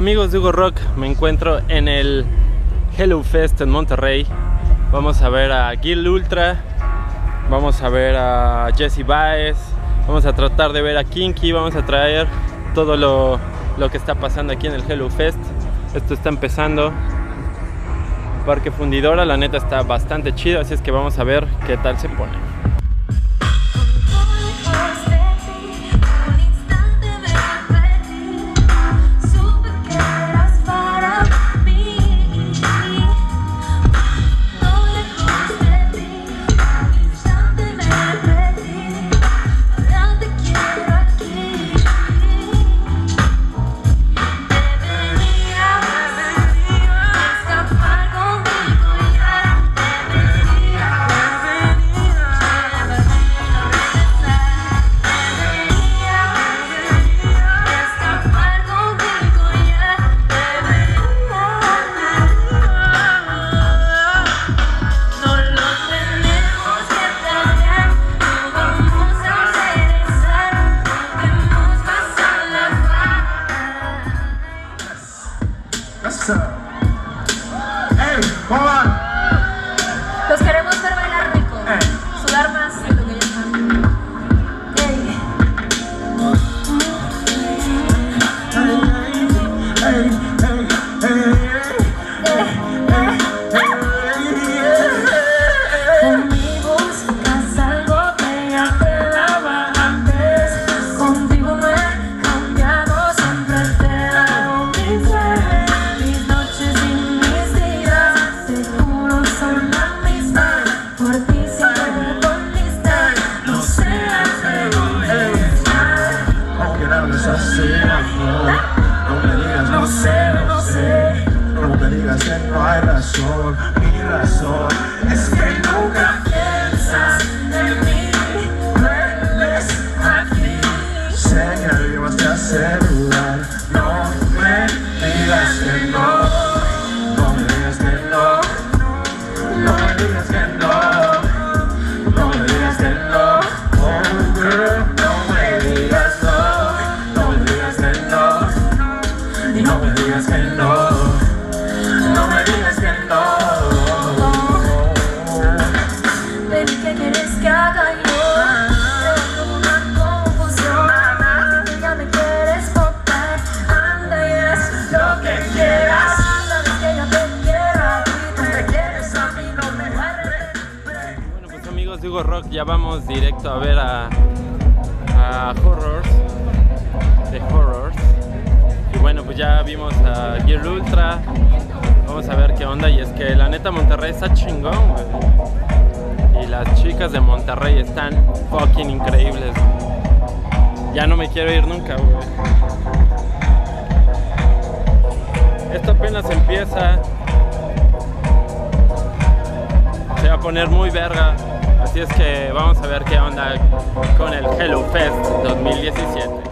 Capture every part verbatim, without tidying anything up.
Amigos de Hugo Rock, me encuentro en el Hello Fest en Monterrey. Vamos a ver a Gil Ultra, vamos a ver a Jesse Baez, vamos a tratar de ver a Kinky, vamos a traer todo lo, lo que está pasando aquí en el Hello Fest. Esto está empezando. Parque Fundidora, la neta está bastante chido, así es que vamos a ver qué tal se pone. Hey, come on. Los queremos ver bailar rico, hey. Sudar más de lo que ya están. Hey. Hey, hey, hey, Conmigo buscas algo que ya te daba antes. Contigo no he cambiado, siempre te he dado mi fe. Mis noches y mis días seguro son la misma. Por ti siempre con lista, no seas egoísta. aunque no hables así, no, no me digas no sé, no sé. No me digas que no hay razón, mi razón es que nunca piensas en mí. Dueles aquí, sé que arriba te asegurar. No me digas que no, no me digas que no, no me digas que no, no me digas que no, oh girl, no me digas no, no me digas que no, y no me digas que no. No me digas que no. Baby, ¿qué quieres que haga yo? Tengo una confusión. Si ya me quieres botar, anda y haz lo que quieras. Sabes que yo te quiero a ti, tú me quieres a mí, no me guardes. Bueno, pues amigos de Hugo Rock, ya vamos directo a ver a, a Horrors, de Horrors. Y bueno, pues ya vimos a Gil Ultra. Vamos a ver qué onda, y es que la neta Monterrey está chingón, güey. Y las chicas de Monterrey están fucking increíbles, güey. Ya no me quiero ir nunca, güey. Esto apenas empieza. Se va a poner muy verga. Así es que vamos a ver qué onda con el Hello Fest dos mil diecisiete.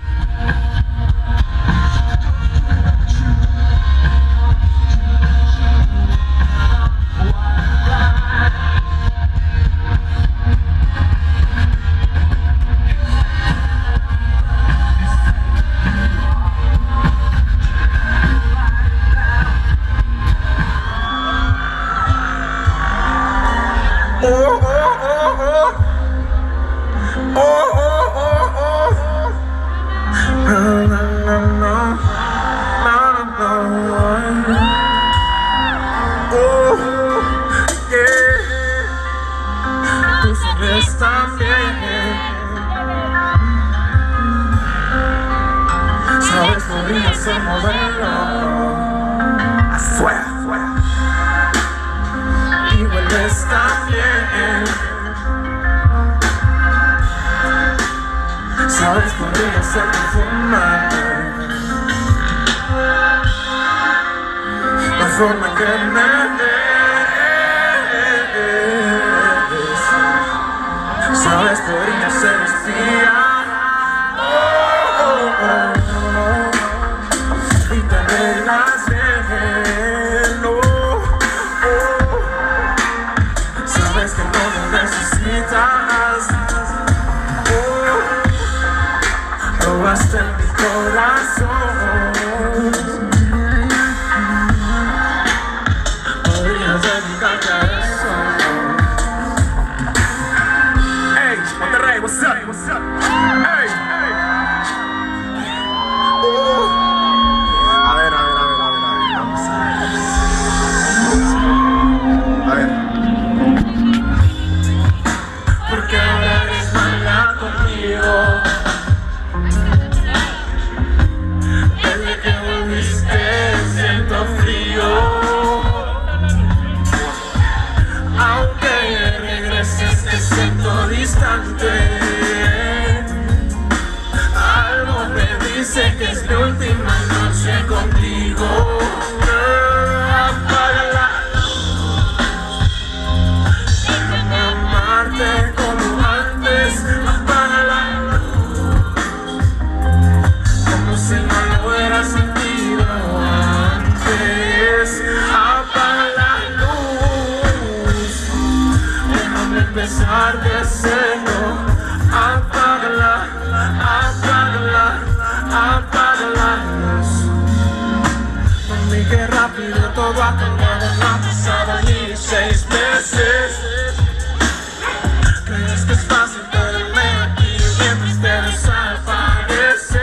Oh, oh, oh, oh. Oh, oh, oh, oh. No, no, no, no. No, no, no. Oh, yeah. Tú sabes también. Sabes, podría ser modelo. Afuera, afuera. Y hueles también. Sabes, podría ser perfumada. La forma que me ves. Sabes, podría ser espía. Oh, oh, oh, oh. Y te verás bien. Oh, oh. Sabes que no me necesitas. Oh, robaste mi corazón. empezar de cero. Apágala, apágala, apágala. Mami, qué rápido todo ha cambiado, no han pasado ni seis meses. Crees que es fácil tenerme aquí mientras te desapareces.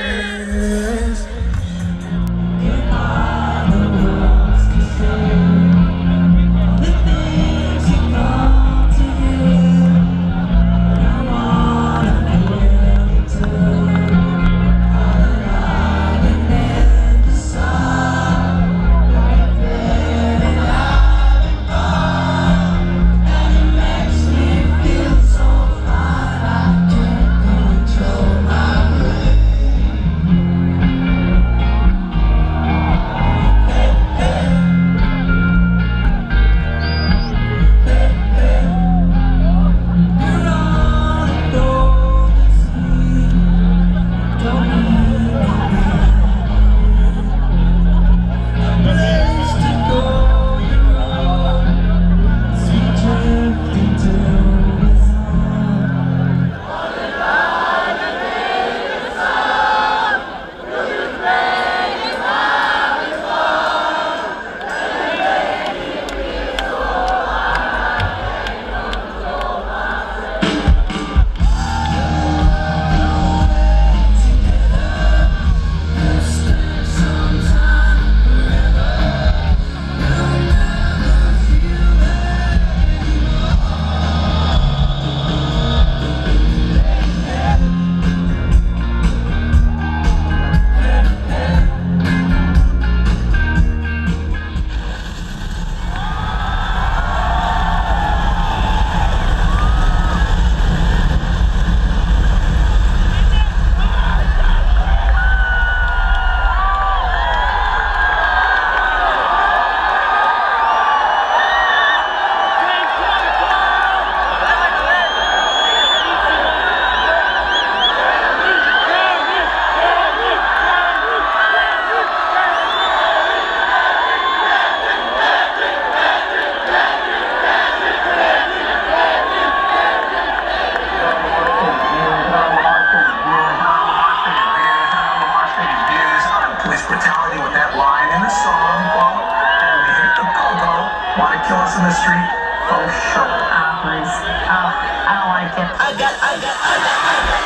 In the street. Oh, shut up. Ah, please. Oh, I don't like it. I got, I got, I got, I got.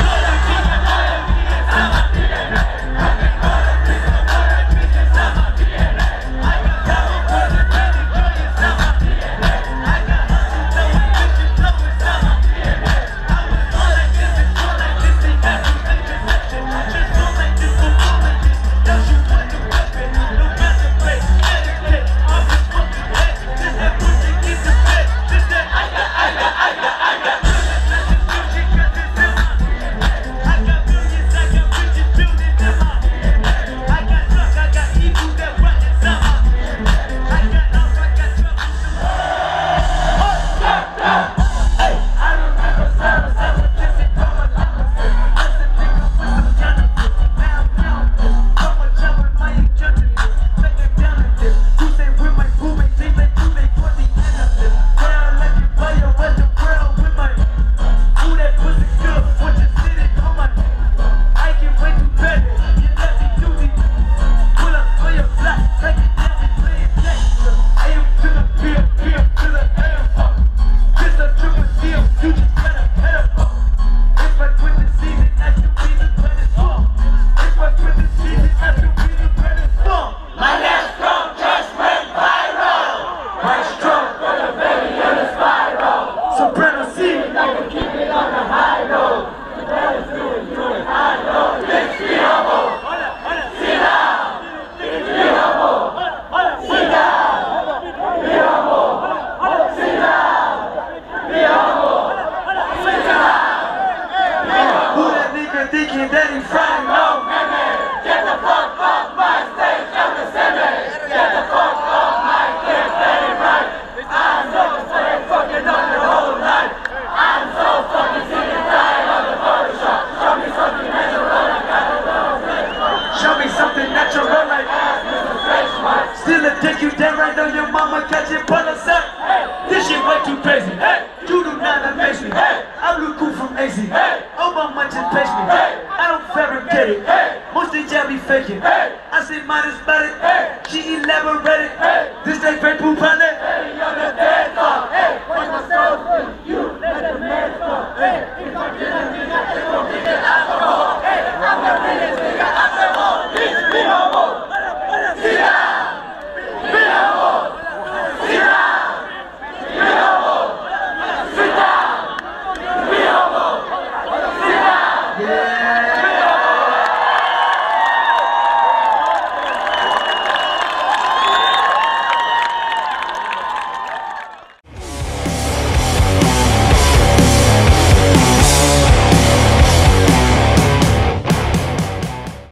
Take you down right now, your mama catching pull us up. This shit way too crazy. Hey, you do not faking. Hey. I say minus about it. Hey. She elaborate.